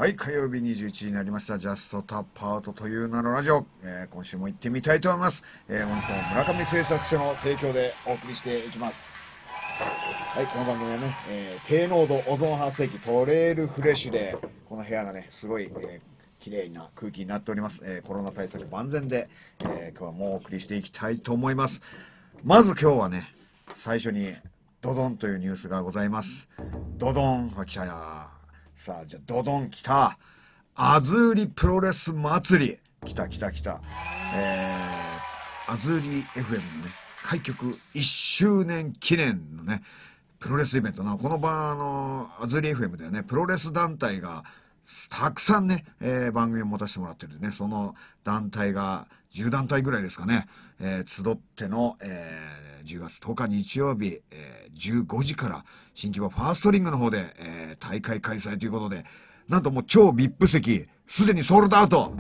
はい、火曜日21時になりました。ジャストタップアウトという名のラジオ、今週も行ってみたいと思います。本日も村上製作所の提供でお送りしていきます。はい、この番組はね、低濃度オゾン発生器トレールフレッシュで、この部屋がね、すごい、綺麗な空気になっております。コロナ対策万全で、今日はもうお送りしていきたいと思います。まず今日はね、最初にドドンというニュースがございます。ドドンは来たや。さあ、じゃあドドン来た。アズーリプロレス祭り。来た。アズーリ FM のね、開局1周年記念のね、プロレスイベントな。この場アズーリ FM ではね、プロレス団体がたくさんね、番組を持たせてもらってるんでね、その団体が10団体ぐらいですかね、集っての、10月10日日曜日、15時から新規場ファーストリングの方で、大会開催ということで、なんともう超 VIP 席すでにソールドアウト。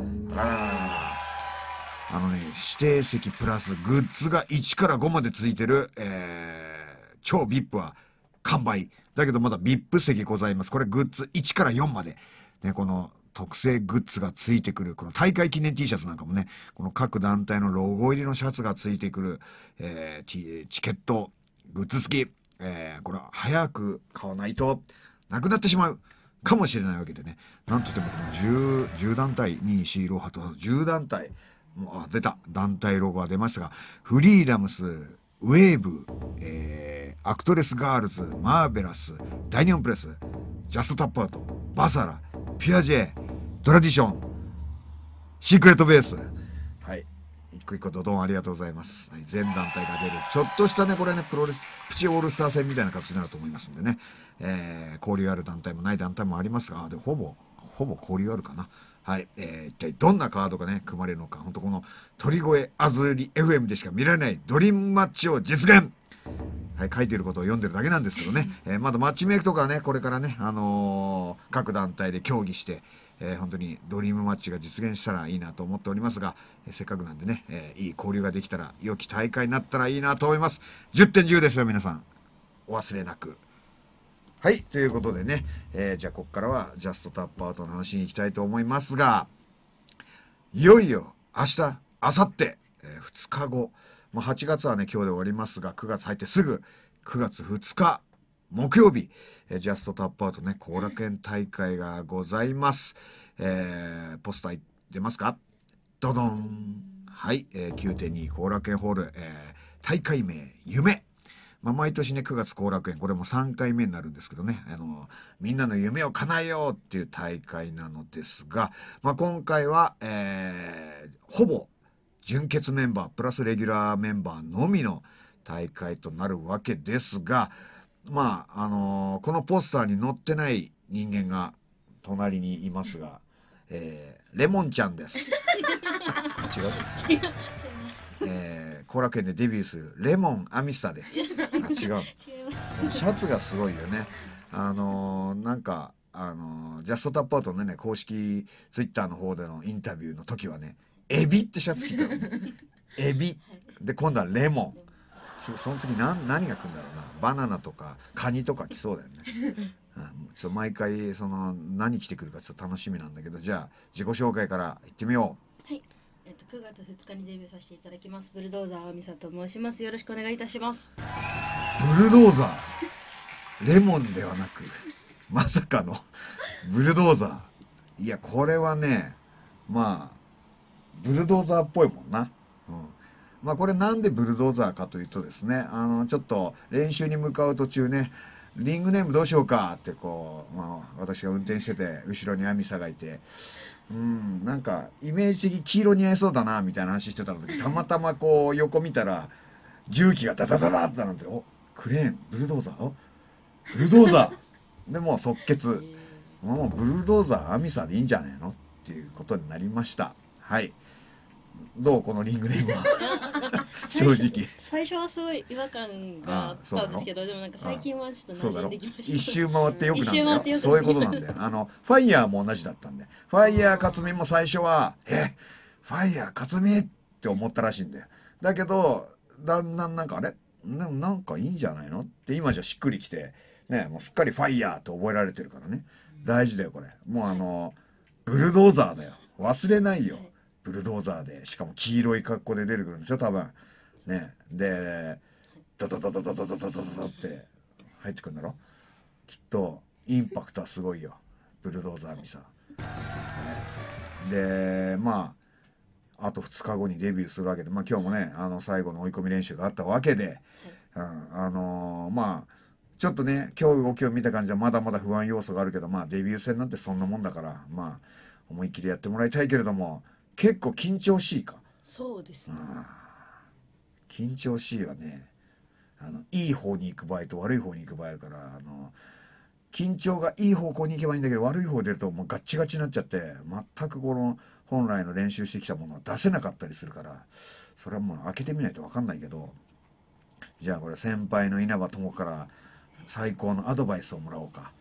指定席プラスグッズが1から5までついてる、超 VIP は完売だけどまだ VIP 席ございます。これグッズ1から4までね、この特製グッズがついてくる、この大会記念 T シャツなんかもね、この各団体のロゴ入りのシャツがついてくる、チケットグッズ付き、これは早く買わないとなくなってしまうかもしれないわけでね、なんといってもこの 10団体2、4、6、8と10団体、出た団体ロゴが出ましたが、フリーダムス、ウェーブ、アクトレスガールズ、マーベラス、大日本プレス、ジャストタップアウト、バサラ、ピュア J、トラディション、シークレットベース。はい。一個一個ドドンありがとうございます。はい、全団体が出る。ちょっとしたね、これね、プロレス、プチオールスター戦みたいな形になると思いますんでね。交流ある団体もない団体もありますが、で、ほぼ交流あるかな。はい。一体どんなカードがね、組まれるのか。本当この鳥越アズーリ FM でしか見られないドリームマッチを実現。はい、書いてることを読んでるだけなんですけどね、まだマッチメイクとかね、これからね、各団体で協議して、本当にドリームマッチが実現したらいいなと思っておりますが、せっかくなんでね、いい交流ができたら、良き大会になったらいいなと思います。10点10ですよ、皆さん。お忘れなく。はい、ということでね、じゃあここからはジャストタップアウトの話に行きたいと思いますが、いよいよ明日、明後日、2日後、8月はね今日で終わりますが、9月入ってすぐ9月2日木曜日、ジャストタップアウトね、後楽園大会がございます。ポスター出ますか？ドドン。はい、9.2 後楽園ホール、大会名夢。毎年ね9月後楽園、これも3回目になるんですけどね、みんなの夢を叶えようっていう大会なのですが、今回は、ほぼ準決メンバープラスレギュラーメンバーのみの大会となるわけですが、このポスターに載ってない人間が隣にいますが、レモンちゃんです。違う後楽園でデビューするレモンアミサです。違う。シャツがすごいよね。なんかジャストタップアウトのね公式ツイッターの方でのインタビューの時はね、エビってシャツ着てるの。エビで今度はレモン。その次何が来るんだろうな。バナナとかカニとか来そうだよね。毎回何着てくるかちょっと楽しみなんだけど、じゃあ自己紹介からいってみよう。 はい。9月2日にデビューさせていただきますブルドーザーあみさと申します。よろしくお願いいたします。 ブルドーザー、レモンではなくまさかのブルドーザー。いやこれはね、ブルドーザーっぽいもんな。これなんでブルドーザーかというとですね、ちょっと練習に向かう途中ね、リングネームどうしようかって私が運転してて後ろにアミサがいて、なんかイメージ的黄色似合いそうだなみたいな話してた時、たまたま横見たら重機がダダダダってなんて、クレーンブルドーザー、ブルドーザーでもう即決、もうブルドーザーアミサでいいんじゃねえのっていうことになりました。はい、どうこのリングネームは。正直最初はすごい違和感があったんですけど、でもなんか最近はちょっと馴染んできました。 一周回ってよくなんだよ。そういうことなんだよ。ファイヤーも同じだったんで、ファイヤー克実も最初はファイヤー克実って思ったらしいんだよ。だけどだんだんなんかなんかいいんじゃないのって今じゃしっくりきてね、もうすっかりファイヤーと覚えられてるからね。 大事だよこれ。もうブルドーザーだよ。忘れないよ。ブルドーザーで、しかも黄色い格好で出てくるんでしょ多分。ね。で、ドドドドドドドドドドって入ってくるんだろ。きっとインパクトはすごいよ。ブルドーザーにさ。で、まああと2日後にデビューするわけで、まあ今日もね最後の追い込み練習があったわけで、まあちょっとね今日動きを見た感じはまだまだ不安要素があるけど、まあデビュー戦なんてそんなもんだから、まあ思いっきりやってもらいたいけれども、結構緊張しいか。 そうですね。 緊張しいはね、いい方に行く場合と悪い方に行く場合あるから、緊張がいい方向に行けばいいんだけど、悪い方出るともうガッチガチになっちゃって、全くこの本来の練習してきたものは出せなかったりするから、それはもう開けてみないと分かんないけど、じゃあこれ先輩の稲葉友から最高のアドバイスをもらおうか。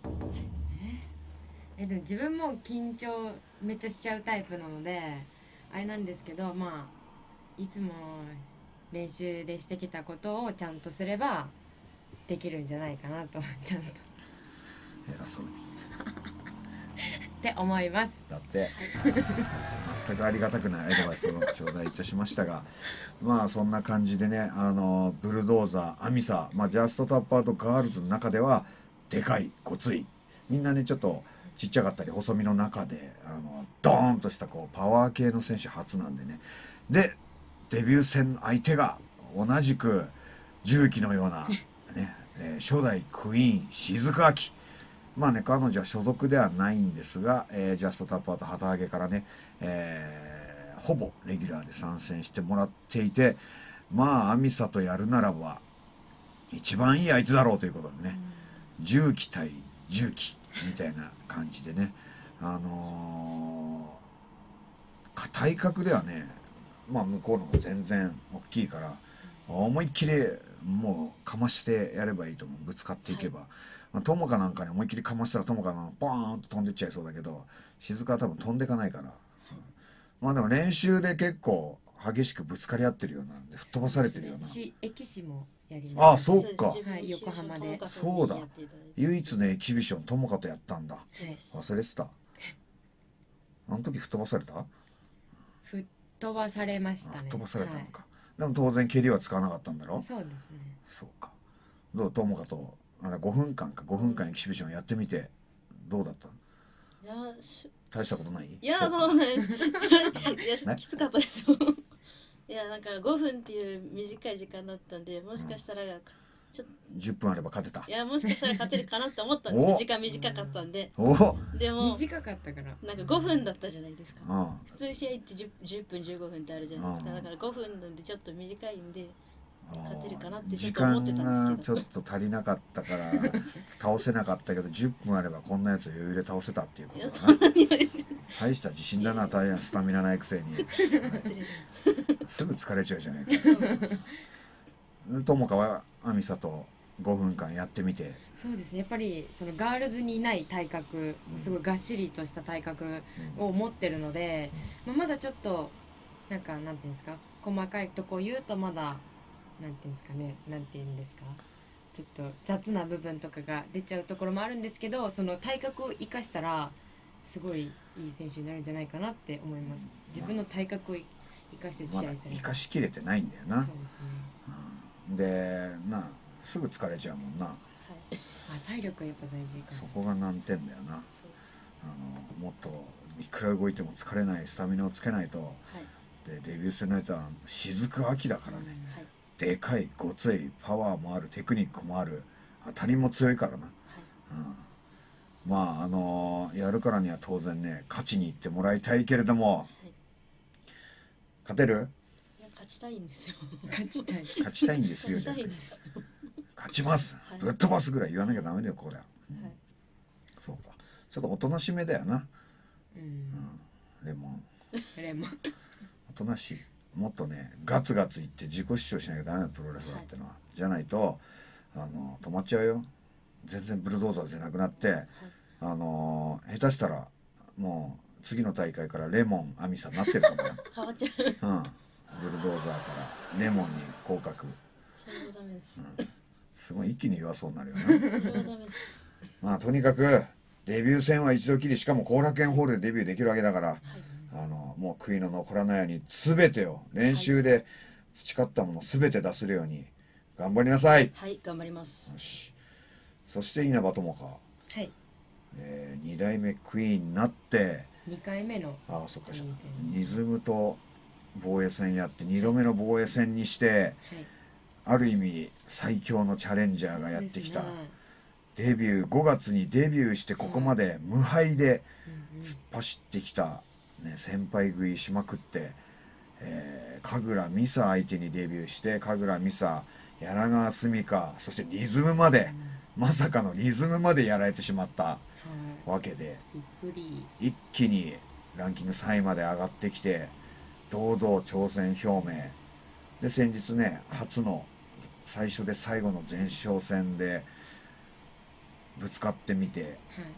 でも自分も緊張めっちゃしちゃうタイプなのであれなんですけど、まあいつも練習でしてきたことをちゃんとすればできるんじゃないかなとちゃんと偉そうにって思います。 だって全くありがたくないアドバイスを頂戴いたしましたが、まあそんな感じでね、ブルドーザーアミサ、まあ、ジャストタッパーとガールズの中ではでかいごつい、みんなねちょっとちっちゃかったり細身の中でドーンとしたこうパワー系の選手初なんでね。でデビュー戦の相手が同じく重機のような、ね初代クイーン雫秋。まあね彼女は所属ではないんですが、ジャストタッパーと旗揚げからね、ほぼレギュラーで参戦してもらっていて、まあアミサとやるならば一番いい相手だろうということでね、重機対重機みたいな感じでね、体格ではね、まあ向こうの方が全然大きいから思いっきりもうかましてやればいいと思う。ぶつかっていけば、まあ、友果なんかに思いっきりかましたら友果のボーンと飛んでっちゃいそうだけど、雫は多分飛んでいかないから、まあでも練習で結構激しくぶつかり合ってるようなんで吹っ飛ばされてるような。 駅士もやりああます。 そうか、 はい、横浜で。 そうだ、唯一のエキビション友果とやったんだ。忘れてた。あの時吹っ飛ばされた？ 吹っ飛ばされましたね。 吹っ飛ばされたのか、はい、でも当然蹴りは使わなかったんだろ。 そうですね。 そうか。どう友果と5分間エキシビションやってみてどうだった？ いや大したことない？ いやそうなんですいやきつかったですよいやなんか5分っていう短い時間だったんで、もしかしたらちょっと 10分あれば勝てた。 いやもしかしたら勝てるかなって思ったんですよ時間短かったんで。でも短かったからなんか5分だったじゃないですか。 普普通試合って 10分15分ってあるじゃないですか。だから5分なんでちょっと短いんで勝てるかなってちょっと思ってたんですけど、 時間がちょっと足りなかったから倒せなかったけど10分あればこんなやつ余裕で倒せたっていうことだな。大した自信だな、大変スタミナないくせに、はい、すぐ疲れちゃうじゃないか。友果はアミサと5分間やってみて。 そうですね、やっぱりそのガールズにない体格、すごいがっしりとした体格を持ってるので、まだちょっとなんていうんですか、細かいとこ言うとまだなんていうんですかね、なんていうんですか、ちょっと雑な部分とかが出ちゃうところもあるんですけど、その体格を生かしたらすごいいい選手になるんじゃないかなって思います。自分の体格を生かして試合する、 生かしきれてないんだよな。 そうですね、 ですぐ疲れちゃうもんな、 体力はやっぱ大事かな。 そこが難点だよな。もっといくら動いても疲れないスタミナをつけないと、でデビュー戦の相手は雫秋だからね、でかいごついパワーもある、テクニックもある、当たりも強いからな、まあやるからには当然ね勝ちに行ってもらいたいけれども、勝てる？ いや勝ちたいんですよ勝ちたい勝ちたいんですよじゃなくて勝ちます、ぶっ飛ばすぐらい言わなきゃダメだよこれは、そうか、ちょっとおとなしめだよな、レモンおとなしい。もっとねガツガツいって自己主張しなきゃダメだ、プロレスラーってのは、じゃないと止まっちゃうよ。全然ブルドーザーじゃなくなって、下手したらもう次の大会からレモンアミサになってるかもよ変わっちゃう、 ブルドーザーからレモンに降格。 それはダメです、 すごい一気に弱そうになるよなそれはダメです。 まあとにかくデビュー戦は一度きり、しかも後楽園ホールでデビューできるわけだから、 はい、 もう悔いの残らないように全てを練習で培ったもの全て出せるように頑張りなさい。 はい、頑張ります。 よし。そして稲葉友香、 はい。 2代目クイーンになって 2回目のそっか、 クイーン戦リズムと防衛戦やって2度目の防衛戦にして、 はい、 ある意味最強のチャレンジャーがやってきた。 そうですね。 デビュー5月にデビューしてここまで無敗でうんうん突っ走ってきた、ね、先輩食いしまくって、神楽美沙相手にデビューして神楽美沙、柳川澄香、そしてリズムまで、まさかのリズムまでやられてしまったはいわけで、 びっくり。 一気にランキング3位まで上がってきて堂々挑戦表明で、先日ね初の最初で最後の前哨戦でぶつかってみて、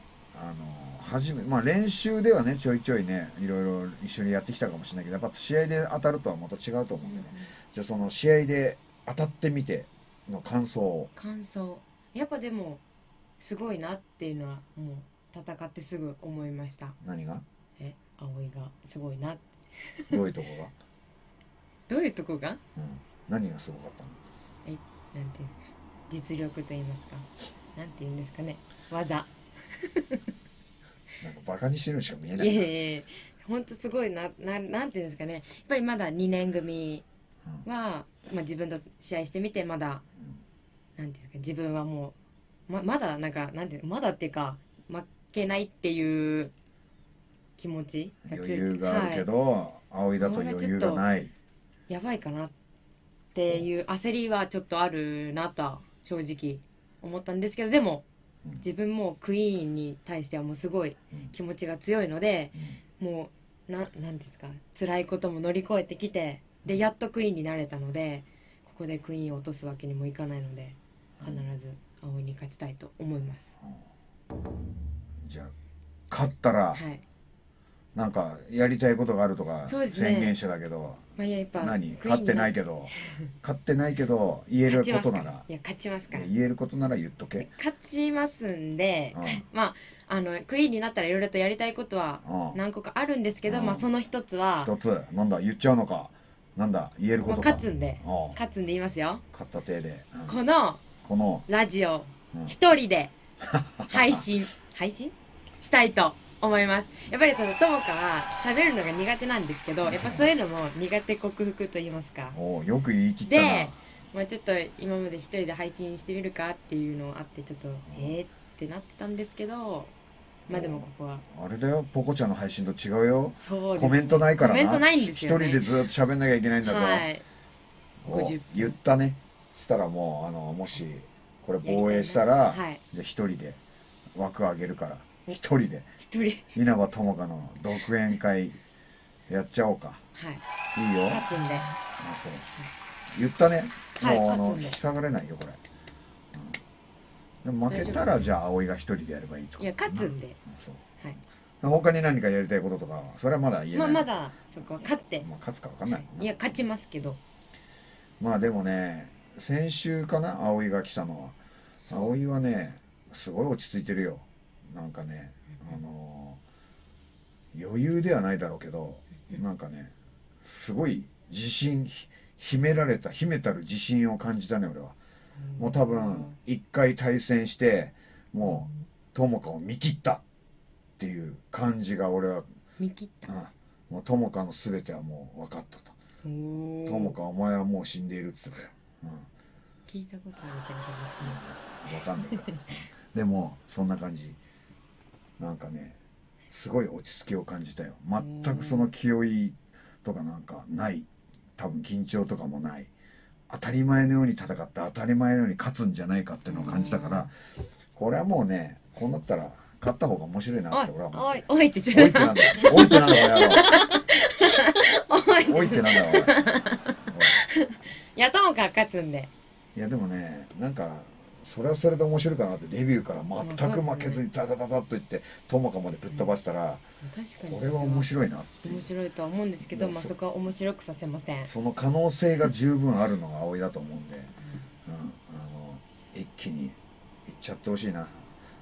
練習ではねちょいちょいねいろいろ一緒にやってきたかもしれないけど、やっぱ試合で当たるとはまた違うと思うんでね、じゃあその試合で当たってみての感想を。 感想、やっぱでもすごいなっていうのはもう戦ってすぐ思いました。 何が葵がすごいな。 どういうとこがどういうとこが、 何がすごかったの？ なんて実力と言いますか、なんて言うんですかね、技。 なんかバカにしてるのしか見えないいえいえ、本当すごいなんて言うんですかね、やっぱりまだ2年組は、自分と試合してみてまだ、なんていうんですか、自分はもうまだなんかなんてまだっていうか負けないっていう気持ちが余裕があるけど、葵だと余裕がない。 やばいかなっていう焦りはちょっとあるなとは正直思ったんですけど、でも自分もクイーンに対してはもうすごい気持ちが強いので、もうなんていうんですか、辛いことも乗り越えてきて、でやっとクイーンになれたので、ここでクイーンを落とすわけにもいかないので、必ず葵に勝ちたいと思います。 じゃあ勝ったら、 はい、 なんかやりたいことがあるとかそうですね宣言してたけど、 やっぱ何クイーンに勝ってないけど勝ってないけど言えることなら、 いや勝ちますから、 言えることなら言っとけ。 勝ちますんで、クイーンになったらいろいろとやりたいことは何個かあるんですけど、その一つは一つなんだ言っちゃうのか、なんだ言えることか。 勝つんで言いますよ。 勝った手で、 このラジオ一人で配信したいと思います。やっぱりそのともかは喋るのが苦手なんですけど、やっぱそういうのも苦手克服と言いますか。 よく言い切ったな。 で、ちょっと今まで一人で配信してみるかっていうのあって、ちょっとってなってたんですけど、でもここはあれだよ、ポコちゃんの配信と違うよ。 そうです、 コメントないからな。 コメントないんですよね。 一人でずっと喋んなきゃいけないんだぞ。 はい、 言ったね。したらもうもしこれ防衛したら、じゃあ一人で枠あげるから、一人で稲葉友香の独演会やっちゃおうか。いいよ。 勝つんで。 そう言ったね。もう引き下がれないよこれ。でも負けたらじゃあ葵が一人でやればいいとか。 いや勝つんで。 そう。他に何かやりたいこととか、それはまだ言えない。 まだそこは勝って。 勝つか分かんない。 いや勝ちますけど。 でもね、先週かな、葵が来たのは。葵はね、すごい落ち着いてるよ。なんかね、余裕ではないだろうけど、なんかね、すごい自信、秘めたる自信を感じたね、俺は。もう多分、一回対戦して、もう、友香を見切ったっていう感じが俺は。 見切った。 もう友香の全てはもう分かったと。友香お前はもう死んでいるっつってたよ。 聞いたことあるセリフですね。 分かんないからでもそんな感じ。なんかねすごい落ち着きを感じたよ。全くその気負いとかなんかない。多分緊張とかもない。当たり前のように戦って当たり前のように勝つんじゃないかっていうのを感じたから、これはもうねこうなったら勝った方が面白いなって俺は思って。 おいって言っちゃう。 おいってなんだおいおいってなんだおい。 いや友香が勝つんで。 いやでもね、なんかそれはそれで面白いかなって。デビューから全く負けずにダダダダッといって友香までぶっ飛ばしたら、これは面白いなって面白いとは思うんですけど、そこは面白くさせません。 その可能性が十分あるのが葵だと思うんで、一気にいっちゃってほしいな。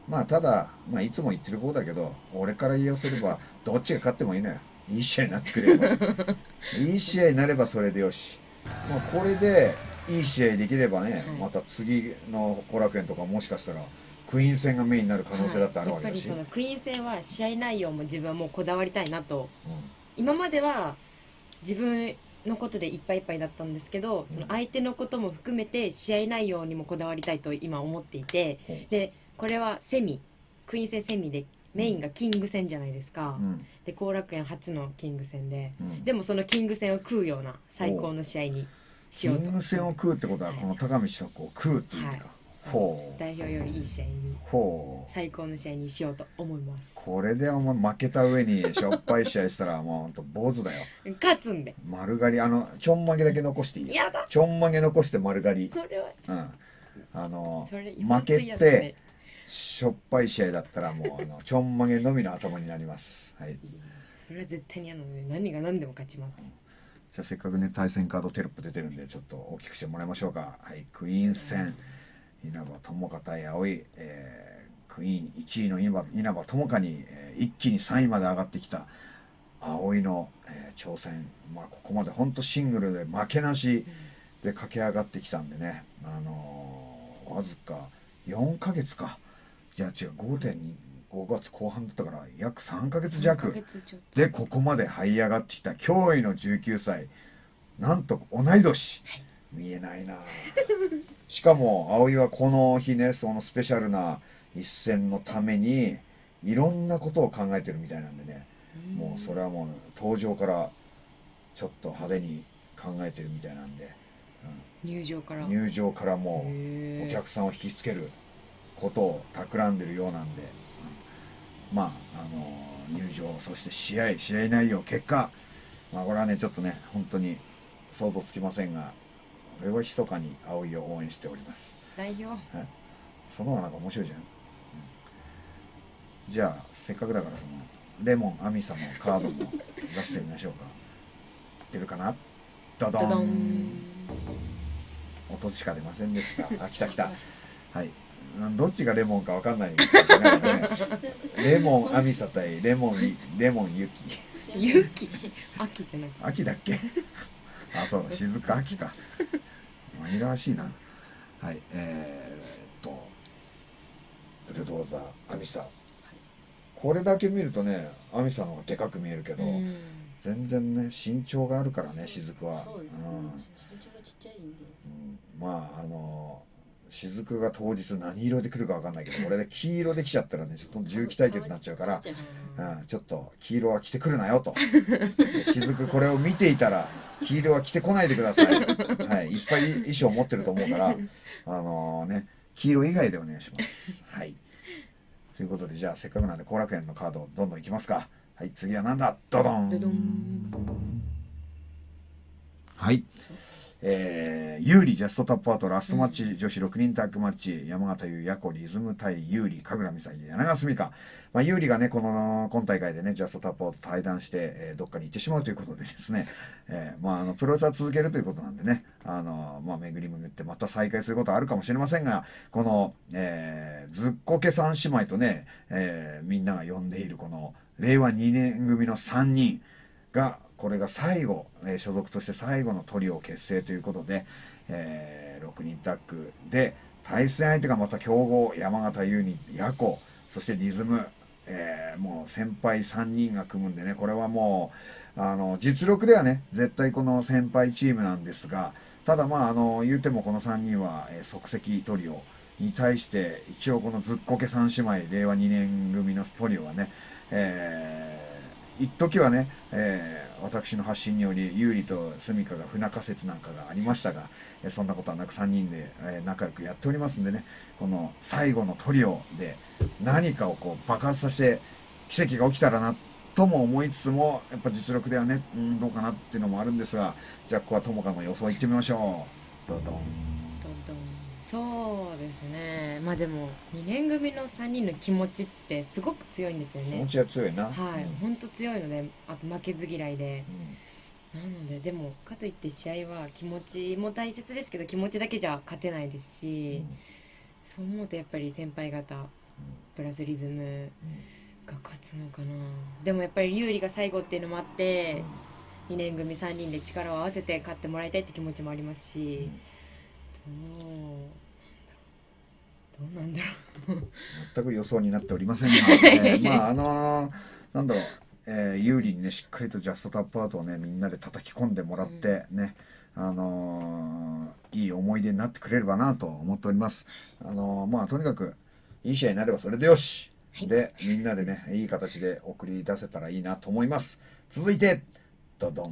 まあただ、まあ、いつも言ってる方だけど、俺から言わせればどっちが勝ってもいいのよ。いい試合になってくればいい試合になればそれでよし。まあ、これでいい試合できればね、 はいまた次の後楽園とかもしかしたらクイーン戦がメインになる可能性だってあるわけだし、 やっぱりそのクイーン戦は試合内容も自分はもうこだわりたいなと。 う今までは自分のことでいっぱいいっぱいだったんですけど、その相手のことも含めて試合内容にもこだわりたいと今思っていて、 んでこれはクイーン戦セミでメインがキング戦じゃないですか、 うんで後楽園初のキング戦で、 うんでもそのキング戦を食うような最高の試合にしキようと。 ング戦を食うってことははいこの高道の子を食うっていう意味か、ほう代表よりいい試合に、 ほう最高の試合にしようと思います。 これでお前負けた上にしょっぱい試合したらもうほんと坊主だよ。 勝つんで。 丸刈りちょんまげだけ残していい？ やだ、 ちょんまげ残して丸刈り。 それはそれ負本当け嫌だねてしょっぱい試合だったらもうちょんまげのみの頭になります。はい。 それは絶対に嫌なので、何が何でも勝ちます。 じゃあせっかくね対戦カードテロップ出てるんでちょっと大きくしてもらいましょうか。はい、クイーン戦稲葉友香対葵、クイーン1位の稲葉友香に、一気に3位まで上がってきた葵の、挑戦、まあ、ここまでほんとシングルで負けなしで駆け上がってきたんでね、わずか4ヶ月か、いや違う 5月後半だったから約3ヶ月 3 弱ヶ月ちょっとでここまで這い上がってきた驚異の19歳、なんと同い年、見えないなしかも葵はこの日ね、そのスペシャルな一戦のためにいろんなことを考えてるみたいなんでね、もうそれはもう登場からちょっと派手に考えてるみたいなんで、 入場から入場からもうへーお客さんを引きつけることを企んでるようなんで、まあ入場、そして試合内容、結果、まあこれはねちょっとね本当に想像つきませんが、俺は密かに葵を応援しております。 代表。 その方がなんか面白いじゃん、じゃあせっかくだからそのレモンアミサのカードも出してみましょうか。出るかな、ドドドドン、 ン。 音しか出ませんでした。あ、来た来た。はい。どっちがレモンかわかんないですね。レモンアミサ対レモンユキ。 勇気秋じゃなくて秋だっけ？そうだ、雫秋か。紛らわしいな。はい。ブルドーザーアミサ。これだけ見るとね、アミサの方がでかく見えるけど、全然ね身長があるからね、雫は。 そうですね、身長がちっちゃいんで。 まあ雫が当日何色で来るかわかんないけど、これで黄色で来ちゃったらねちょっと重機対決になっちゃうから、ちょっと黄色は着てくるなよと。雫これを見ていたら黄色は着てこないでください。はい、いっぱい衣装持ってると思うからね、黄色以外でお願いします。はい。ということで、じゃあせっかくなんで後楽園のカードどんどんいきますか。はい、次はなんだ、ドドン。 ドドン。 はい。有利ジャストタップアウトラストマッチ、女子6人タッグマッチ、山形優也子リズム対有利神楽美咲柳川澄香、有利がね今大会でねジャストタップアウト対談して、どっかに行ってしまうということでですね、プロレスは続けるということなんでね、巡り巡ってまた再開することはあるかもしれませんが、この、ずっこけ三姉妹とね、みんなが呼んでいるこの令和2年組の3人がこれが最後、所属として最後のトリオ結成ということで、6人タッグで対戦相手がまた強豪山形優にヤコ、そしてリズム、もう先輩3人が組むんでね、これはもう実力ではね絶対この先輩チームなんですが、ただ言うてもこの3人は、即席トリオに対して一応このずっこけ3姉妹令和2年組のトリオはね、一時はね、私の発信により有利と住香が不仲説なんかがありましたが、そんなことはなく3人で、仲良くやっておりますんでね、この最後のトリオで何かをこう爆発させて奇跡が起きたらなとも思いつつも、やっぱ実力ではね、どうかなっていうのもあるんですが、じゃあここは友香の予想いってみましょう。ドドン。 ドドン。そうですね。でも2年組の3人の気持ちってすごく強いんですよね。 気持ちは強いな。 はい、本当強いので、あと負けず嫌いで、なのででもかといって試合は気持ちも大切ですけど、気持ちだけじゃ勝てないですし、そう思うとやっぱり先輩方プラスリズムが勝つのかな。でもやっぱり有利が最後っていうのもあって、2年組3人で力を合わせて勝ってもらいたいって気持ちもありますし、どうなんだろう全く予想になっておりませんが、まあなんだろう、有利にねしっかりとジャストタップアウトをねみんなで叩き込んでもらってね、いい思い出になってくれればなと思っております。まあとにかくいい試合になればそれでよし、でみんなでねいい形で送り出せたらいいなと思います。続いてドドン、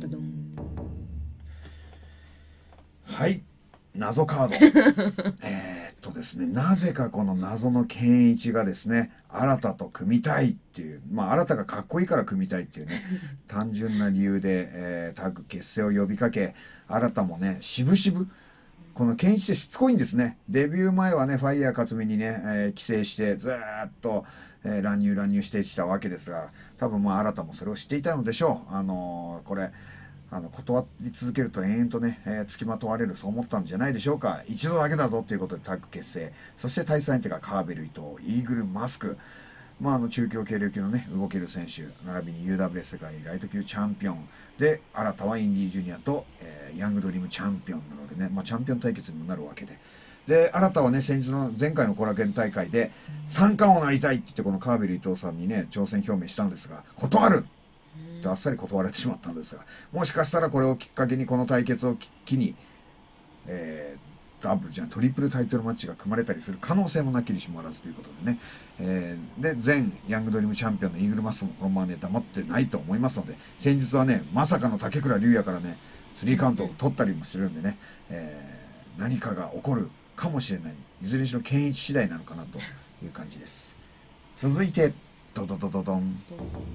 はい、謎カードですね、なぜかこの謎の健一がですね新と組みたいっていう、まあ新がかっこいいから組みたいっていうね単純な理由で、タッグ結成を呼びかけ、新もね渋々この健一ってしつこいんですね。デビュー前はねファイヤー勝美にね、寄生してずーっと、乱入してきたわけですが、多分まあ新もそれを知っていたのでしょう。これ断り続けると延々とね、付きまとわれる、そう思ったんじゃないでしょうか。一度だけだぞということでタッグ結成、そして対戦相手がカーベル伊藤、イーグルマスク、まあ、中京軽量級のね動ける選手、並びに UWS 世界ライト級チャンピオンで、新はインディージュニアと、ヤングドリームチャンピオンなのでね、まあ、チャンピオン対決にもなるわけで、で新はね先日の前回の後楽園大会で三冠王になりたいって言ってこのカーベル伊藤さんにね挑戦表明したんですが、断るとあっさり断られてしまったんですが、もしかしたらこれをきっかけにこの対決を機に、ダブルじゃんトリプルタイトルマッチが組まれたりする可能性もなきにしもあらずということでね、で前ヤングドリームチャンピオンのイーグルマスクもこのままね黙ってないと思いますので、先日はねまさかの竹倉龍也からねスリーカウントを取ったりもしてるんでね、何かが起こるかもしれない、いずれにしろ健一次第なのかなという感じです。続いてドドドドドン、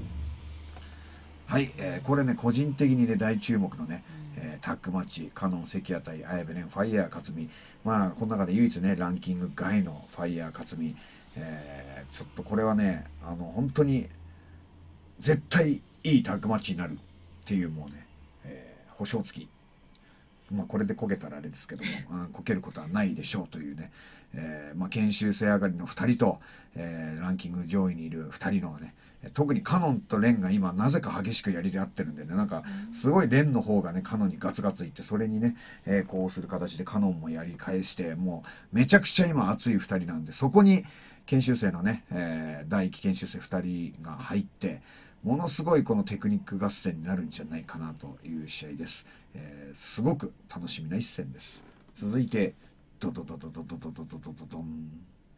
はい、これね個人的にね大注目のね、タッグマッチ、カノン関谷対綾部蓮ファイヤー勝美、まあこの中で唯一ねランキング外のファイヤー勝美、ちょっとこれはね本当に絶対いいタッグマッチになるっていうもうね、保証付き、まあこれでこけたらあれですけどもこけることはないでしょうというね、まあ研修生上がりの2人と、ランキング上位にいる2人のね、特にカノンとレンが今なぜか激しくやり合ってるんでね、なんかすごいレンの方がねカノンにガツガツいって、それにね、こうする形でカノンもやり返して、もうめちゃくちゃ今熱い2人なんで、そこに研修生のね、第1期研修生2人が入ってものすごいこのテクニック合戦になるんじゃないかなという試合です。すごく楽しみな一戦です。続いてドドドドドドドドドドドドン、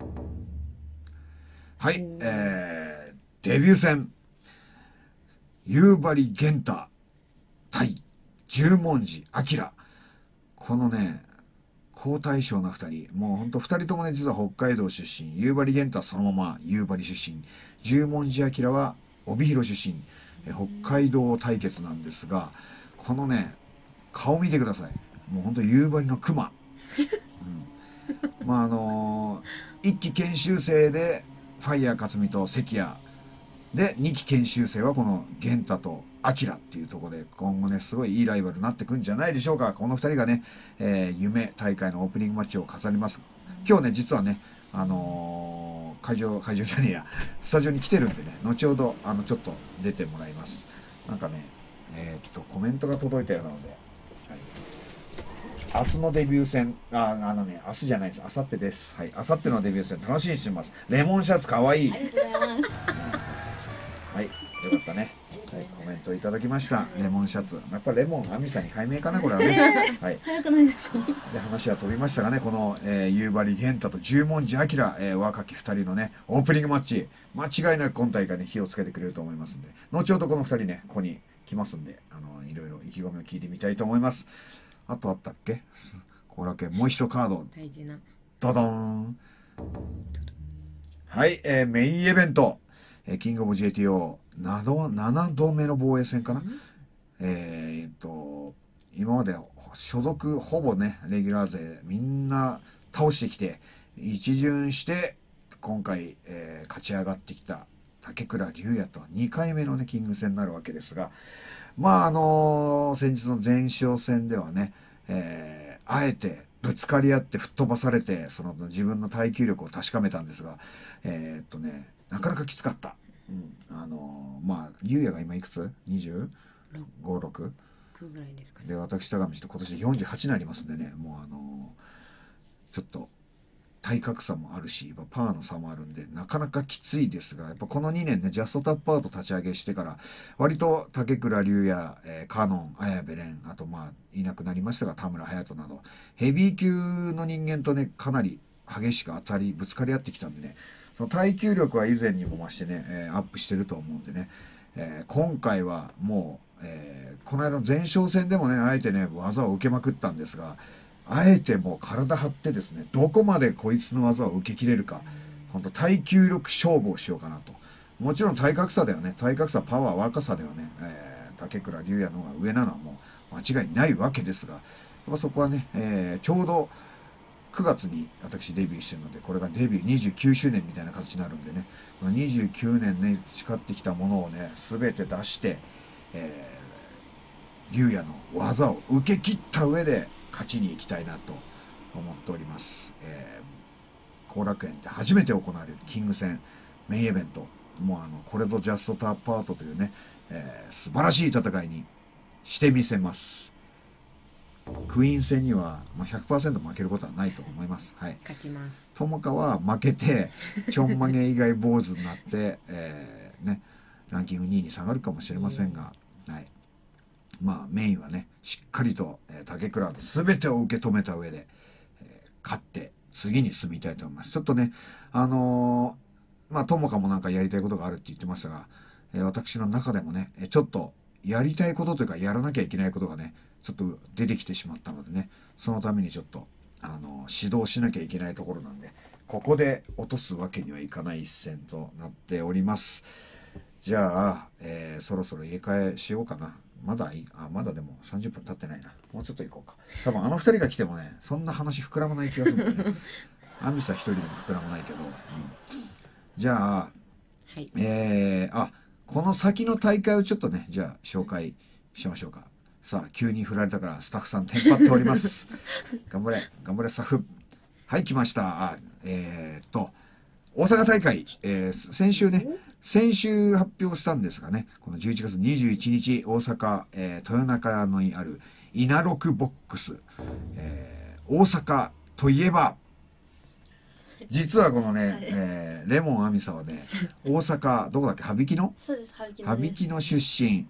はい、デビュー戦夕張玄太対十文字明、このね好対照な2人、もうほんと2人ともね実は北海道出身、夕張玄太はそのまま夕張出身、十文字明は帯広出身、北海道対決なんですが、このね顔見てください、もうほんと夕張の熊、まあ1期研修生でファイヤー勝美と関谷で、2期研修生はこの玄太と明っていうところで、今後ねすごいいいライバルになってくんじゃないでしょうか。この2人がね、夢大会のオープニングマッチを飾ります。今日ね実はね会場じゃねえやスタジオに来てるんでね、後ほどちょっと出てもらいます。なんかねコメントが届いたようなので、明日のデビュー戦、明日じゃないです、明後日です。はい、明後日のデビュー戦楽しみにしてます。レモンシャツかわいい。 ありがとうございます。 はい、よかったね。はい、コメントいただきました。レモンシャツ、やっぱレモンアミさんに改名かなこれはね。はい。 早くないですか。 で話は飛びましたがね、この、夕張玄太と十文字明、若き2人のねオープニングマッチ、間違いなく今大会に火をつけてくれると思いますんで、後ほどこの2人ねここに来ますんで、いろいろ意気込みを聞いてみたいと思います。あとあったっけ、後楽園もう一カード大事なドドーン、はい、メインイベント、キングオブ JTO 7度目の防衛戦かな、今まで所属ほぼねレギュラー勢みんな倒してきて一巡して今回、勝ち上がってきた竹倉龍也と2回目のねキング戦になるわけですが、まあ先日の前哨戦ではね、あえてぶつかり合って吹っ飛ばされてその自分の耐久力を確かめたんですがなかなかきつかった。まあ龍也が今いくつ ?25、6 ぐらいですかね。 で私高道と今年で48になりますんでね、もうちょっと体格差もあるしパワーの差もあるんでなかなかきついですが、やっぱこの2年ねジャストタップアウト立ち上げしてから割と竹倉龍也、カノン、綾部蓮、あとまあいなくなりましたが田村隼人などヘビー級の人間とねかなり激しく当たりぶつかり合ってきたんでね、その耐久力は以前にも増してね、アップしてると思うんでね、今回はもう、この間の前哨戦でもねあえてね技を受けまくったんですが、あえてもう体張ってですねどこまでこいつの技を受けきれるか、本当耐久力勝負をしようかなと。もちろん体格差だよね、体格差パワー若さではね、竹倉龍也の方が上なのはもう間違いないわけですが、やっぱそこはね、ちょうど9月に私デビューしてるので、これがデビュー29周年みたいな形になるんでね、この29年ね培ってきたものをね全て出して、龍也の技を受け切った上で勝ちに行きたいなと思っております。後楽園で初めて行われるキング戦メインイベント、もうこれぞジャストタップアウトというね、素晴らしい戦いにしてみせます。クイーン戦には、100% 負けることはないと思います。はい。 勝ちます。 友香は負けてちょんまげ以外坊主になって、ね、ランキング2位に下がるかもしれませんが、はい、まあメインはねしっかりと、竹倉と全てを受け止めた上で、勝って次に進みたいと思います。ちょっとね友香もなんかやりたいことがあるって言ってましたが、私の中でもねちょっとやりたいことというかやらなきゃいけないことがねちょっと出てきてしまったのでね、そのためにちょっと指導しなきゃいけないところなんで、ここで落とすわけにはいかない一戦となっております。じゃあ、そろそろ入れ替えしようかな。まだでも30分経ってないな。もうちょっと行こうか。多分2人が来てもねそんな話膨らまない気がするんでねアミサ1人でも膨らまないけど、じゃあ、 はい、 この先の大会をちょっとねじゃあ紹介しましょうか。さあ急に振られたからスタッフさんテンパっております頑張れスタッフ。はい来ました。大阪大会、先週発表したんですがね、この11月21日大阪、豊中にあるイナロクボックス、大阪といえば実はこのね、レモンアミサはね大阪どこだっけ、羽曳野、 そうです、羽曳野出身。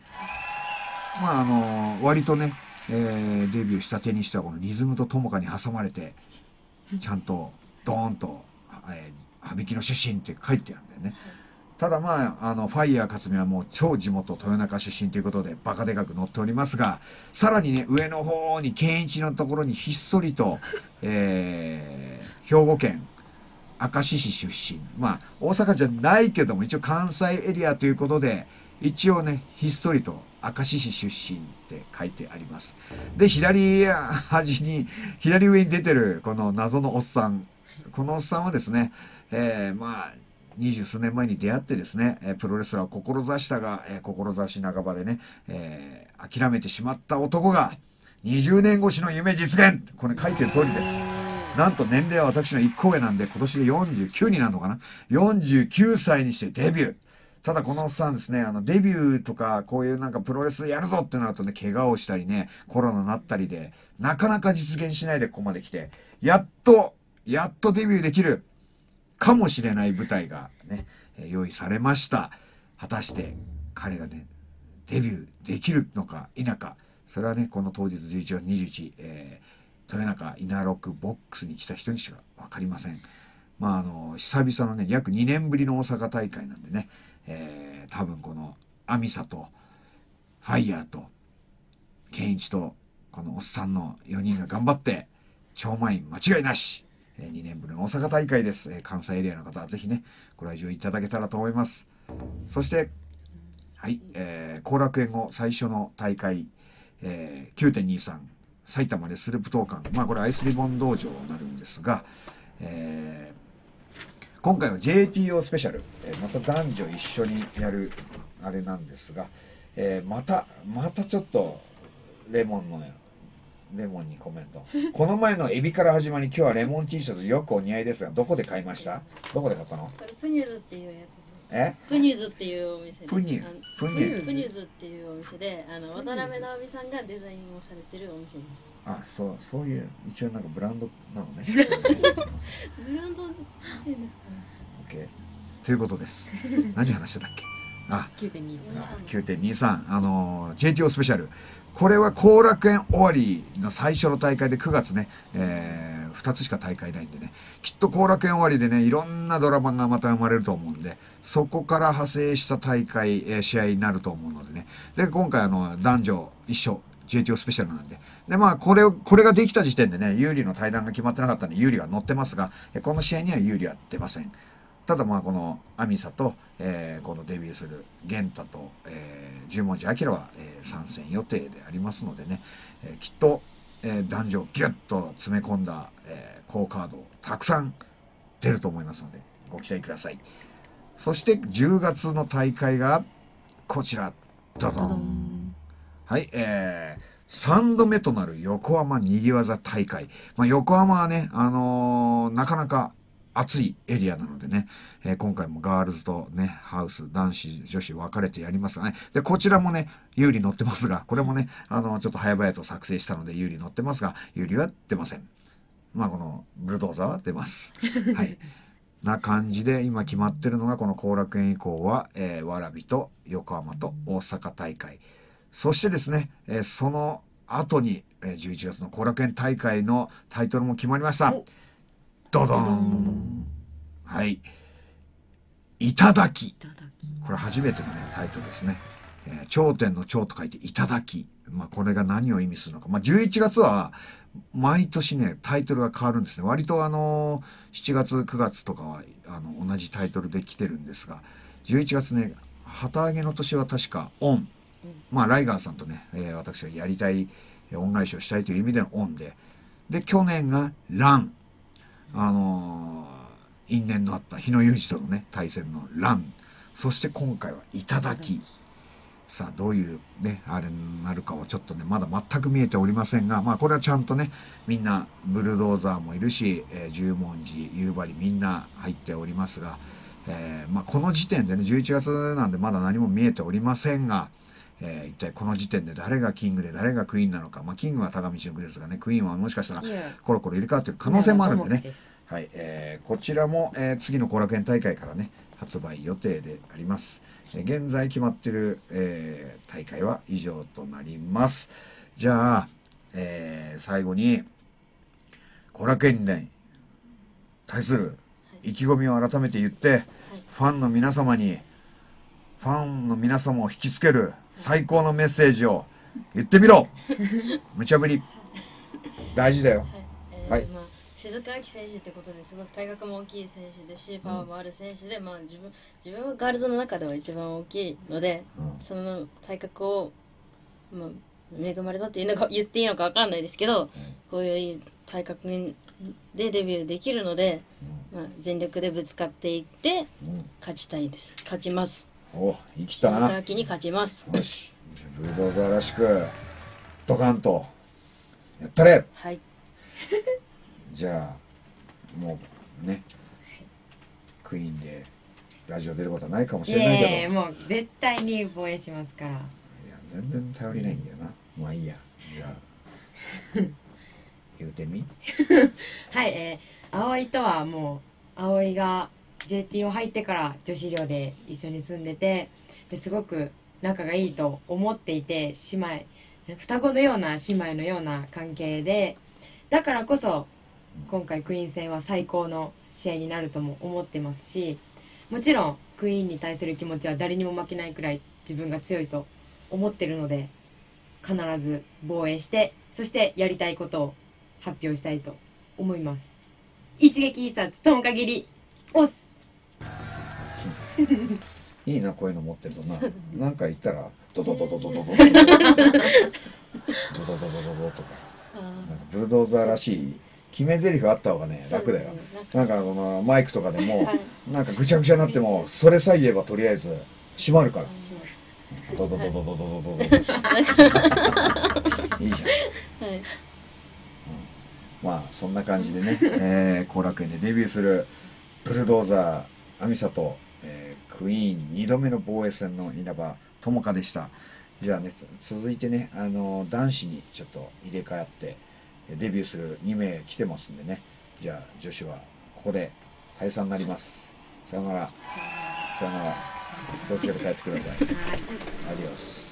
割とね、デビューしたてにしてはこのリズムと友香に挟まれてちゃんとドーンと、羽曳野出身って書いてあるんだよね。ただファイヤー勝美はもう超地元豊中出身ということでバカでかく載っておりますが、さらにね上の方に健一のところにひっそりと、兵庫県明石市出身、大阪じゃないけども一応関西エリアということで一応ねひっそりと明石市出身って書いてあります。で左上に出てるこの謎のおっさん、このおっさんはですね、20数年前に出会ってですねプロレスラーを志したが、志半ばでね、諦めてしまった男が20年越しの夢実現、これ書いてる通りです。なんと年齢は私の1個上なんで今年で49になるのかな。49歳にしてデビュー。ただこのおっさんですねデビューとかこういうなんかプロレスやるぞってなるとね怪我をしたりねコロナになったりでなかなか実現しないでここまで来てやっとデビューできるかもしれない舞台がね、用意されました。果たして彼がねデビューできるのか否か、それはねこの当日11月21日、豊中イナロックボックスに来た人にしか分かりません。久々のね約2年ぶりの大阪大会なんでね、多分このアミサとファイヤーとケンイチとこのおっさんの4人が頑張って超満員間違いなし、2年ぶりの大阪大会です。関西エリアの方はぜひねご来場いただけたらと思います。そしてはい、後楽園後最初の大会、9.23 埼玉レスルプトー館、これアイスリボン道場になるんですが、今回は JTO スペシャル、また男女一緒にやるあれなんですが、またちょっとレモンのレモンにコメント。この前のエビから始まり、今日はレモン T シャツよくお似合いですが、どこで買いました？どこで買ったの？ これプニューズっていうやつです。 え？ プニューズっていうお店です。 プニューズっていうお店で、渡辺直美さんがデザインをされてるお店です。 あ、そういう一応なんかブランドなのね。 ブランドっていうんですかね。 OK。ということです。何話してたっけ？あ、 9.23。 9.23。JTO スペシャル。これは後楽園終わりの最初の大会で9月ね、2つしか大会ないんでね、きっと後楽園終わりでね、いろんなドラマがまた生まれると思うんで、そこから派生した大会、試合になると思うのでね。で、今回男女一緒、JTO スペシャルなんで。で、まあ、これができた時点でね、有利の対談が決まってなかったんで、有利は乗ってますが、この試合には有利は出ません。ただまあこのアミサと、このデビューする玄太と、十文字明は、参戦予定でありますのでね、きっと、男女ギュッと詰め込んだ、好カードたくさん出ると思いますのでご期待ください。そして10月の大会がこちら、ドドン。はい、3度目となる横浜にぎわ座大会。まあ、横浜はね、なかなか暑いエリアなのでね、今回もガールズとね、ハウス、男子、女子分かれてやりますがね。で、こちらもね、有利乗ってますが、これもね、ちょっと早々と作成したので有利乗ってますが、有利は出ません。まあ、このブルドーザーは出ます。はい。な感じで、今決まってるのが、この後楽園以降は、蕨と横浜と大阪大会。そしてですね、その後に、11月の後楽園大会のタイトルも決まりました。ドドン。はい。いただき。これ初めてのね、タイトルですね。頂点の頂と書いていただき。まあ、これが何を意味するのか。まあ、11月は、毎年ね、タイトルが変わるんですね。割と7月、9月とかは、同じタイトルで来てるんですが、11月ね、旗揚げの年は確か、オン。まあ、ライガーさんとね、私がやりたい、恩返しをしたいという意味でのオンで。で、去年がラン。因縁のあった日野裕二とのね、対戦のラン。そして今回はいただき。さあ、どういうね、あれになるかはちょっとね、まだ全く見えておりませんが、まあ、これはちゃんとね、みんな、ブルドーザーもいるし、十文字、夕張みんな入っておりますが、まあ、この時点でね、11月なんでまだ何も見えておりませんが、一体この時点で誰がキングで誰がクイーンなのか、まあ、キングは高道の句ですがね、クイーンはもしかしたらコロコロ入れ替わってる可能性もあるんでね、はい、こちらも、次の後楽園大会からね、発売予定であります。現在決まっている、大会は以上となります。じゃあ、最後に後楽園に対する意気込みを改めて言って、ファンの皆様を引きつける最高のメッセージを言ってみろ。無茶ぶり大事だよ。はい。 静香選手ってことですごく体格も大きい選手ですし、パワーもある選手で、まあ自分はガールズの中では一番大きいので、その体格を、まあ、恵まれたっていうのか言っていいのか分かんないですけど、こういう体格でデビューできるので、まあ、全力でぶつかっていって勝ちたいです。勝ちます。 お、生きたな。 静香に勝ちます。 よし、ブルドーザーらしくドカンとやったれ。 はい。 じゃあもうね、クイーンでラジオ出ることはないかもしれないけど、 もう絶対に防衛しますから。いや全然頼りないんだよな。まあいいや。じゃあ言うてみ。 はい、葵とはもう葵が JTO 入ってから女子寮で一緒に住んでて、ですごく仲がいいと思っていて、双子のような姉妹のような関係で、だからこそ今回クイーン戦は最高の試合になるとも思ってますし、もちろんクイーンに対する気持ちは誰にも負けないくらい自分が強いと思ってるので、必ず防衛して、そしてやりたいことを発表したいと思います。一撃必殺とんか切り押す。 いいな、こういうの持ってるとな。なんか言ったらドドドドドドドドドドドドドドドとか、ブルドーザーらしい決め台詞あった方がね、楽だよ。なんかこのマイクとかでもなんかぐちゃぐちゃになっても、それさえ言えばとりあえず閉まるから。ドドドドドドドドド。いいじゃん。 まあそんな感じでね後楽園でデビューするブルドーザーアミサと、クイーン2度目の防衛戦の稲葉友香でした。じゃあね、続いてね男子にちょっと入れ替わってデビューする2名来てますんでね。じゃあ女子はここで退散になります。さよなら。さよなら。気をつけて帰ってください。アディオス。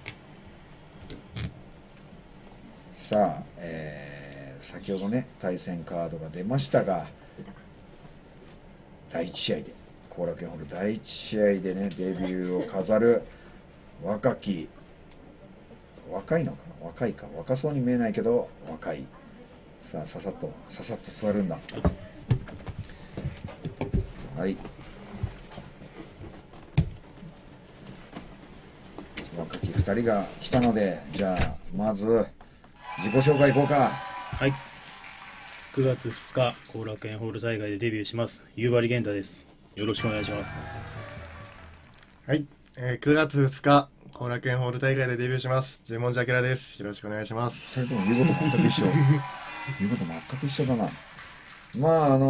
さあ、先ほどね対戦カードが出ましたが、第1試合で後楽園ホール第1試合でねデビューを飾る若いのか若いか若そうに見えないけど若い。さあささっと座るんだ。はい、若き2人が来たので、じゃあまず自己紹介いこうか。 はい、9月2日後楽園ホール大会でデビューします夕張源太です。よろしくお願いします。 はい、9月2日後楽園ホール大会でデビューします十文字明です。よろしくお願いします。 2人とも言うこと全く一緒言うこと全く一緒だな。まあ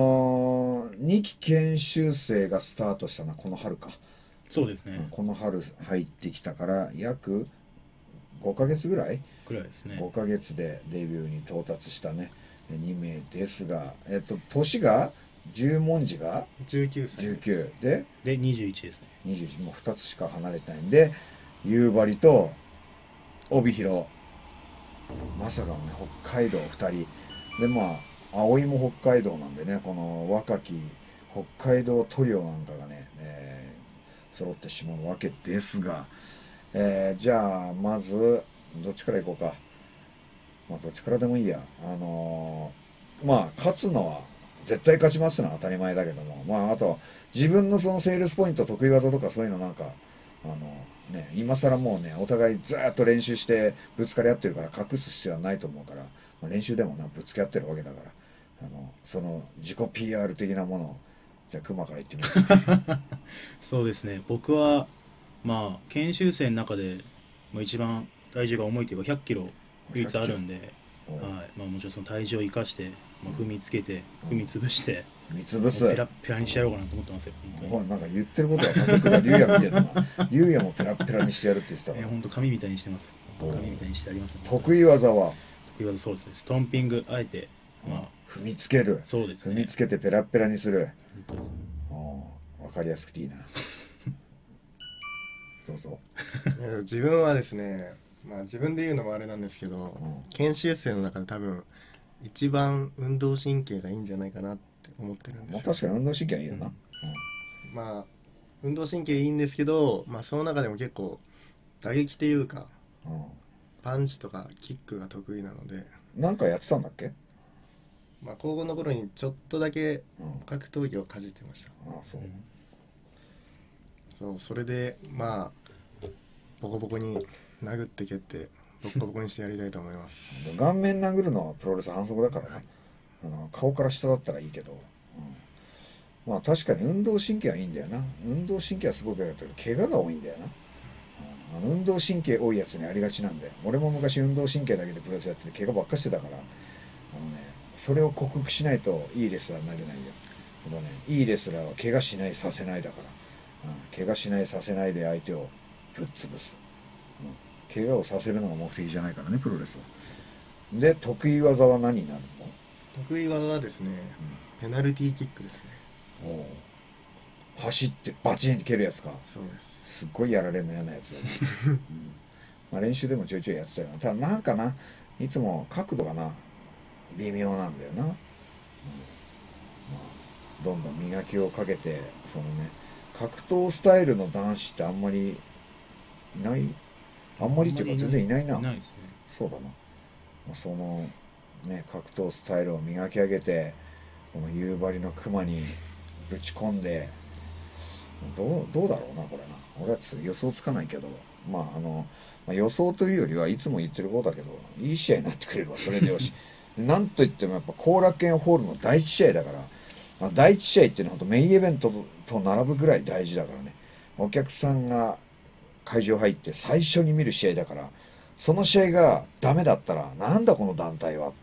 2期研修生がスタートしたのはこの春か。 そうですね、 この春入ってきたから約5ヶ月ぐらいくらいですね。 5ヶ月でデビューに到達したね2名ですが、年が十文字が 19歳 19で 21ですね。 21、もう2つしか離れてないんで、夕張と帯広、まさかのね北海道2人で、まあ葵も北海道なんでね、この若き北海道トリオなんかがね、揃ってしまうわけですが、じゃあまずどっちからいこうか。まあどっちからでもいいや。まあ勝つのは絶対勝ちますのは当たり前だけども、まああと自分のそのセールスポイント得意技とかそういうのなんかね、今更もうねお互いずっと練習してぶつかり合ってるから隠す必要はないと思うから、まあ、練習でもなぶつけ合ってるわけだから、その自己 PR 的なものをじゃあ熊から言ってみるそうですね、僕はまあ研修生の中で一番体重が重いというか100キロ唯一あるんで、はいまあ、もちろんその体重を生かして、まあ、踏みつけて踏み潰して、ペラッペラにしてやろうかなと思ってますよ。 ほらなんか言ってることは高倉龍也みたいな龍也もペラッペラにしてやるって言ってたから、 本当紙みたいにしてます。紙みたいにしてあります、 得意技は得意技そうですね、ストンピング、あえて、まあ、 踏みつける。 そうですね、 踏みつけてペラッペラにする。 本当です。 わかりやすくていいなどうぞ。 自分はですね、まあ自分で言うのもあれなんですけど、研修生の中で多分一番運動神経がいいんじゃないかなって思ってるんですよ。 まあ確かに運動神経はいいよな。 まあ運動神経いいんですけど、まあその中でも結構打撃というか、パンチとかキックが得意なので。 なんかやってたんだっけ？ まあ高校の頃にちょっとだけ格闘技をかじってました。そうそれでまあボコボコに殴って蹴ってボコボコにしてやりたいと思います顔面殴るのはプロレス反則だからね、顔から下だったらいいけど、まあ確かに運動神経はいいんだよな。運動神経はすごく良かったけど怪我が多いんだよな。運動神経多いやつにありがちなんで、俺も昔運動神経だけでプロレスやってて怪我ばっかしてたから、それを克服しないといいレスラーになれないよ。いいレスラーは怪我しないさせないだから、怪我しないさせないで相手をぶっ潰す、怪我をさせるのが目的じゃないからねプロレスは。で得意技は何になるの？ 得意技はですね、ペナルティーキックですね。 走ってバチンって蹴るやつか。 そうです。 すっごいやられるの嫌なやつだね、まあ練習でもちょいちょいやってたよな。ただなんかないつも角度がな微妙なんだよな、まあ、どんどん磨きをかけてそのね格闘スタイルの男子ってあんまりいない、あんまりっていうか全然いないな。 いないですね。 そうだな、まあ、そのね格闘スタイルを磨き上げてこの夕張の熊にぶち込んでどうだろうなこれな。俺はちょっと予想つかないけど、まあ予想というよりはいつも言ってることだけどいい試合になってくれればそれでよしなんといってもやっぱ後楽園ホールの第一試合だから、まあ、第一試合っていうのは本当メインイベントと並ぶぐらい大事だからね。お客さんが会場入って最初に見る試合だから、その試合がダメだったらなんだこの団体はっ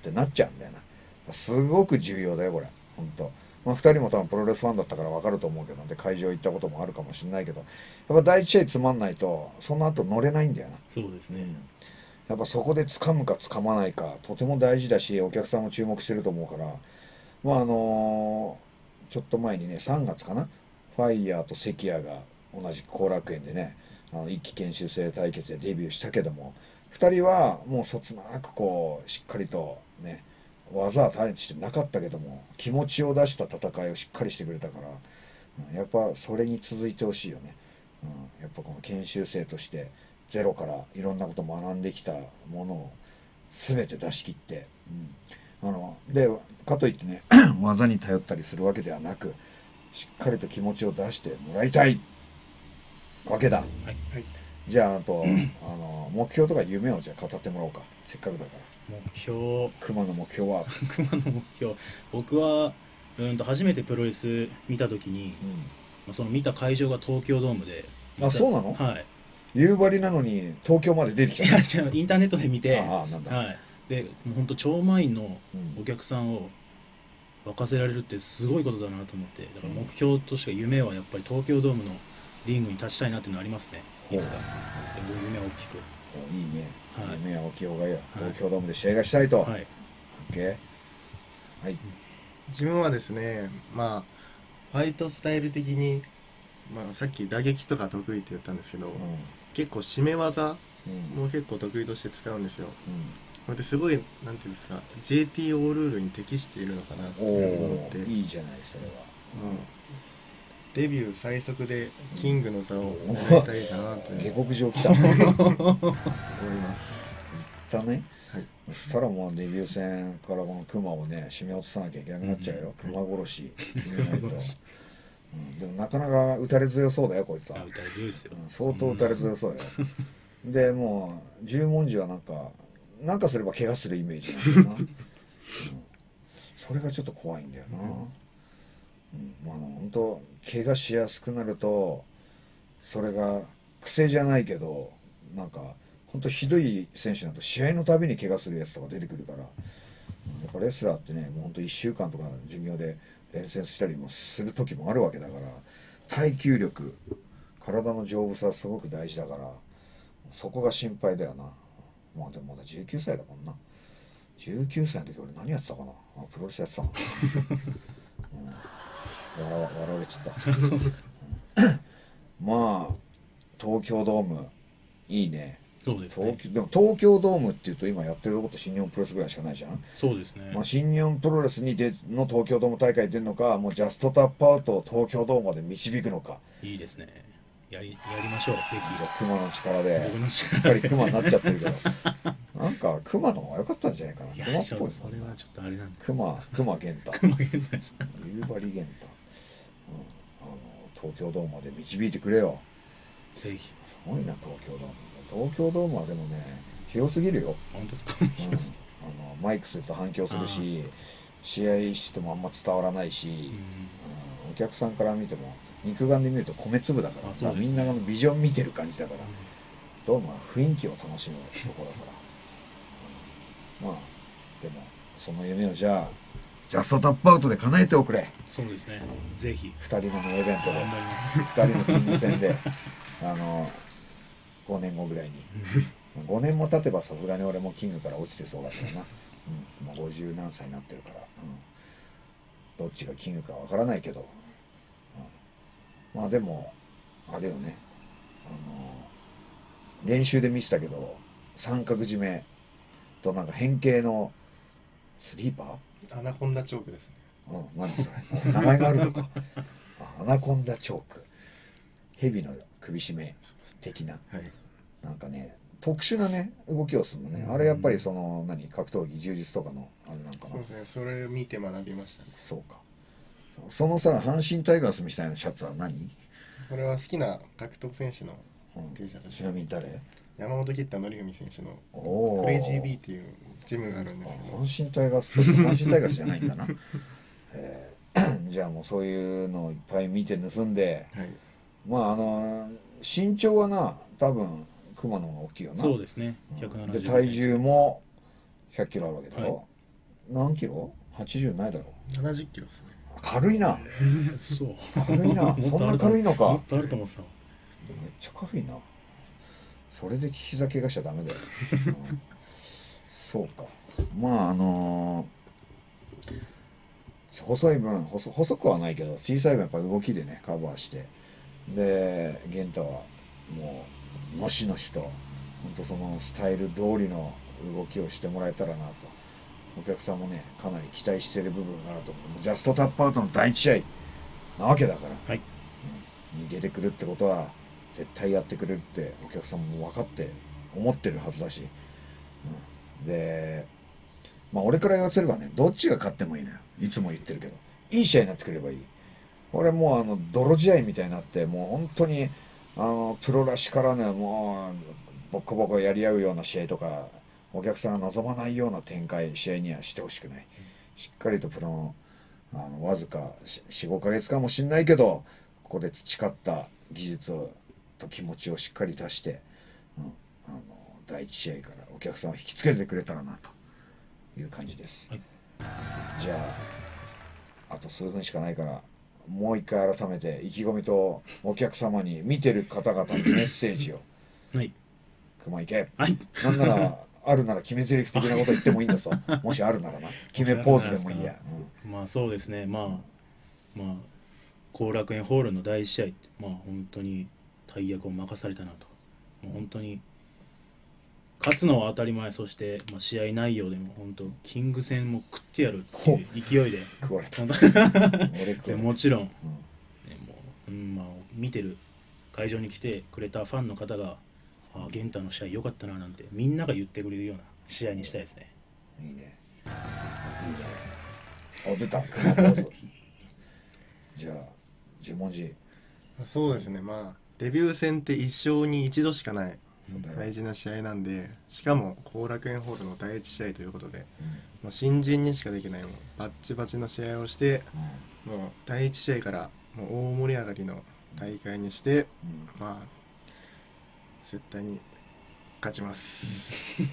ってなっちゃうんだよな。すごく重要だよこれ本当。まあ、2人も多分プロレスファンだったから分かると思うけど、で会場行ったこともあるかもしれないけど、やっぱ第一試合つまんないとその後乗れないんだよな。 そうですね。 やっぱそこで掴むか掴まないかとても大事だし、お客さんも注目してると思うから、まあちょっと前にね、3月かな、ファイヤーと関谷が同じ後楽園でね、一期研修生対決でデビューしたけども、2人はもうそつなくこうしっかりとね、技は大してなかったけども気持ちを出した戦いをしっかりしてくれたから、やっぱそれに続いてほしいよね。やっぱこの研修生としてゼロからいろんなことを学んできたものを全て出し切って、でかといってね技に頼ったりするわけではなく、しっかりと気持ちを出してもらいたいわけだ。 はい、 じゃあ目標とか夢をじゃあ語ってもらおうか、せっかくだから。 目標、 熊の目標は熊の目標、僕は初めてプロレス見た時に、その見た会場が東京ドームで。 あ、そうなの？ はい。 夕張なのに東京まで出てきた。 いや違う、インターネットで見て、 なんだ。 はい、でもう本当超満員のお客さんを沸かせられるってすごいことだなと思って、だから目標としては夢はやっぱり東京ドームのリングに立ちたいなっていうのはありますね、いつか。夢を大きく。 いいね。 はい、 夢は大きい方がいいよ。東京ドームで試合がしたいと。 はい。 OK。はい。 自分はですね、まあファイトスタイル的に、さっき打撃とか得意って言ったんですけど、結構締め技も結構得意として使うんですよ。これですごいなんていうんですか、 JTO ルールに適しているのかなと思って。 いいじゃないそれは。 デビュー最速でキングの座を狙いたいかなと下克上来た思います。ね。 はい、 そしたらもうデビュー戦からこの熊をね締め落とさなきゃいけなくなっちゃうよ。熊殺し決めないと。でもなかなか打たれ強そうだよこいつは。 打たれ強いですよ。 相当打たれ強そうよ。でもう十文字はなんかすれば怪我するイメージなんだよな。それがちょっと怖いんだよな。本当怪我しやすくなると、それが癖じゃないけど本当ひどい選手だと試合のたびに怪我するやつとか出てくるから、やっぱレスラーってね、もう本当1週間とか授業で連戦したりもする時もあるわけだから、耐久力、体の丈夫さはすごく大事だから、そこが心配だよな。でもまだ19歳だもんな。19歳の時俺何やってたかな。プロレスやってたの。笑われちゃったまあ東京ドームいいね。 そうですね。 でも東京ドームっていうと今やってるとこって新日本プロレスぐらいしかないじゃん。 そうですね。 新日本プロレスの東京ドーム大会に出るのか、もうジャストタップアウトを東京ドームまで導くのか。 いいですね。やりましょうぜひ。 じゃあ熊の力で僕のしっかり熊になっちゃってるけど熊の方が良かったんじゃないかな。熊っぽいもんな。 それはちょっとあれなんで。 熊源太。 熊源太です。 夕張源太。東京ドームまで導いてくれよ。 ぜひ。 すごいな東京ドーム。東京ドームはでもね広すぎるよ。 本当ですか？ マイクすると反響するし、試合してもあんま伝わらないし、お客さんから見ても肉眼で見ると米粒だから、みんなのビジョン見てる感じだから、ドームは雰囲気を楽しむところだから、でもその夢をじゃあジャストタップアウトで叶えておくれ。 そうですね。ぜひ。 2人のメイベントで頑張ります。 2人のキング戦で5年後ぐらいに5年も経てばさすがに俺もキングから落ちてそうだけどな。もう50何歳になってるから、どっちがキングかわからないけど、でもあれよね、練習で見せたけど三角締めと変形のスリーパー、アナコンダチョークですね。 何それ名前があるのか。アナコンダチョーク、蛇の首絞め的な、特殊なね動きをするのね。あれやっぱり格闘技柔術とかのあれなんかな。 そうですね、それを見て学びましたね。 そうか。そのさ阪神タイガースみたいなシャツは何？ これは好きな格闘選手の T シャツです。 ちなみに誰？ 山本吉太典文選手のクレイジー B っていうジムがあるんですけど、 阪神タイガース阪神タイガースじゃないんだな。じゃあもうそういうのをいっぱい見て盗んで、身長はな多分熊の方が大きいよな。 そうですね。170 で体重も100キロあるわけだろ。 何キロ ?80 ないだろ。 70キロですね。 軽いな。 そう軽いな。 もっとあるそんな軽いのもかっ。とあると思ってたわ。 めっちゃ軽いな。それで膝怪我しちゃダメだよ。そうか。まあ細い分細くはないけど小さい分やっぱ動きでねカバーして、で玄太はもうのしのしと本当そのスタイル通りの動きをしてもらえたらなと、お客さんもねかなり期待してる部分があると思う。ジャストタップアウトの第一試合なわけだから、 はい、 に出てくるってことは絶対やってくれるってお客さんも分かって思ってるはずだし、でまあ俺から言わせればね、どっちが勝ってもいいのよ。いつも言ってるけどいい試合になってくればいい。俺もう泥試合みたいになってもう本当にプロらしからねもうボコボコやり合うような試合とかお客さんが望まないような展開試合にはしてほしくない。しっかりとプロのわずか 4,5 ヶ月かもしんないけどここで培った技術と気持ちをしっかり出して、第一試合からお客さんを引きつけてくれたらなという感じです、 はい、 じゃああと数分しかないからもう一回改めて意気込みとお客様に見てる方々にメッセージを。 はい、 熊いけ。 はい、 なんならあるなら決め台詞的なこと言ってもいいんだぞ。もしあるならな。決めポーズでもいいや。 まあそうですね。まあ後楽園ホールの第一試合ってまあ本当に大役を任されたなと。もう本当に勝つのは当たり前、そして、まあ、試合内容でも本当キング戦も食ってやるっていう勢いで食われた。 でもちろん、ね、まあ、見てる会場に来てくれたファンの方が玄太の試合良かったななんてみんなが言ってくれるような試合にしたいですね。 いいね。いいね。出た熊ポーズ。じゃあ十文字。 そうですね。まあデビュー戦って一生に一度しかない大事な試合なんで、しかも後楽園ホールの第一試合ということで、もう新人にしかできないもうバッチバチの試合をして、もう第一試合からもう大盛り上がりの大会にして、まあ絶対に勝ちます。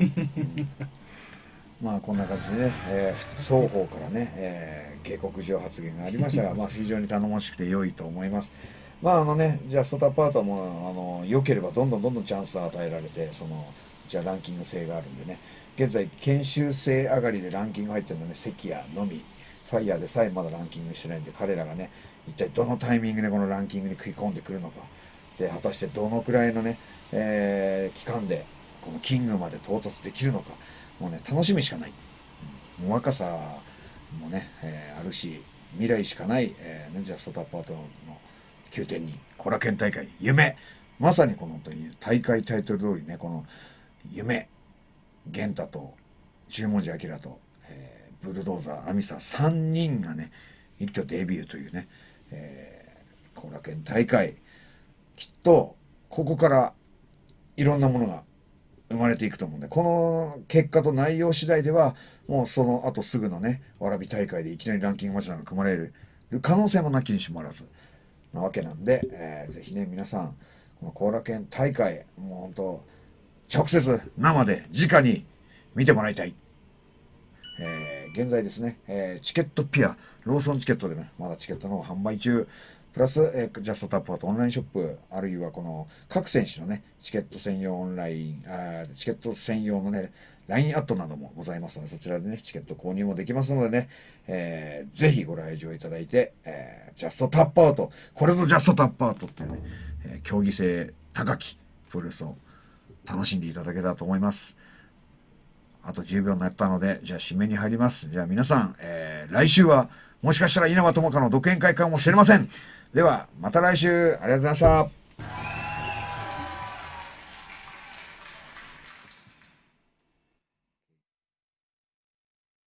まあこんな感じでね、双方からね、下克上発言がありましたが、まあ非常に頼もしくて良いと思います。まあジャストタップアウトはもう良ければどんどんチャンスを与えられて、じゃあランキング制があるんでね、現在研修生上がりでランキング入ってるのね、関谷のみ、ファイヤーでさえまだランキングしてないんで、彼らがね一体どのタイミングでこのランキングに食い込んでくるのか、で果たしてどのくらいのね、期間でこのキングまで到達できるのか、もうね楽しみしかない、もう若さもね、あるし未来しかない、ジャストタップアウトの9点に後楽園大会夢、まさにこの大会タイトル通りね、この夢、玄太と十文字彬と、ブルドーザーアミサ3人がね一挙デビューというね、後楽園大会、きっとここからいろんなものが生まれていくと思うんで、この結果と内容次第ではもうその後すぐのね蕨大会でいきなりランキングマッチなんか組まれる可能性もなきにしもあらずなわけなんで、ぜひね皆さんこの後楽園大会もう本当直接生で直に見てもらいたい。現在ですね、チケットピアローソンチケットでねまだチケットの販売中、プラス、ジャストタップアウトオンラインショップ、あるいはこの各選手のねチケット専用オンラインチケット専用のね LINE アットなどもございますので、そちらでねチケット購入もできますのでね、ぜひご来場いただいて、ジャストタップアウト、これぞジャストタップアウトっていうね、競技性高きプロレスを楽しんでいただけたらと思います。あと10秒になったので、じゃあ締めに入ります。じゃあ皆さん、来週はもしかしたら稲葉友香の独演会かもしれません。ではまた来週、ありがとうございました。